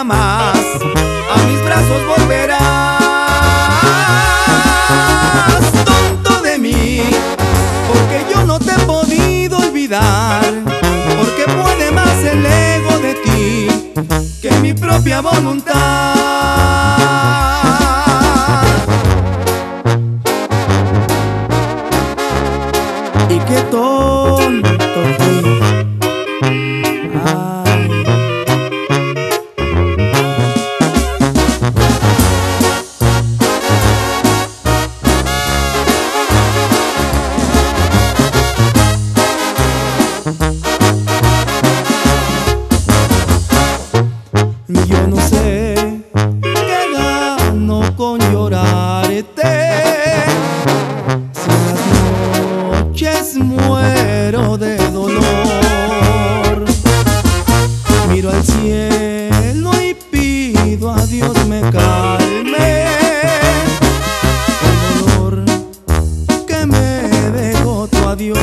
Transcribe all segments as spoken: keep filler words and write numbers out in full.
jamás a mis brazos volverás. Tonto de mí, porque yo no te he podido olvidar, porque puede más el ego de ti que mi propia voluntad. Y qué tonto fui. Ay. Yo no sé qué gano con llorarte, si en las noches muero de dolor. Miro al cielo y pido a Dios me calme el dolor que me dejó tu adiós.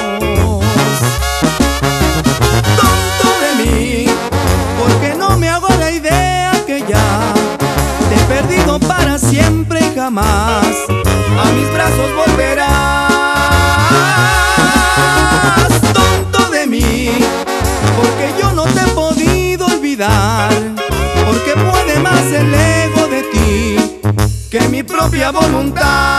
Tonto de mí, porque no me hago la idea que ya te he perdido para siempre y jamás a mis brazos volverás. Tonto de mí, porque yo no te he podido olvidar, porque puede más el ego de ti que mi propia voluntad.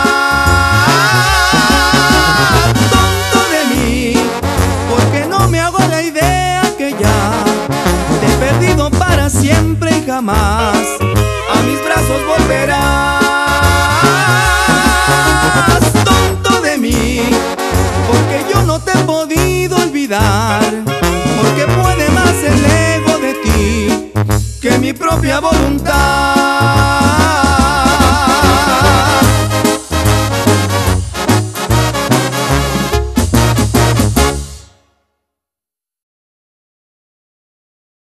Tonto de mí, porque no me hago la idea que ya te he perdido para siempre y jamás a mis brazos volverás. Tonto de mí, porque yo no te he podido olvidar, porque puede más el ego de ti que mi propia voluntad.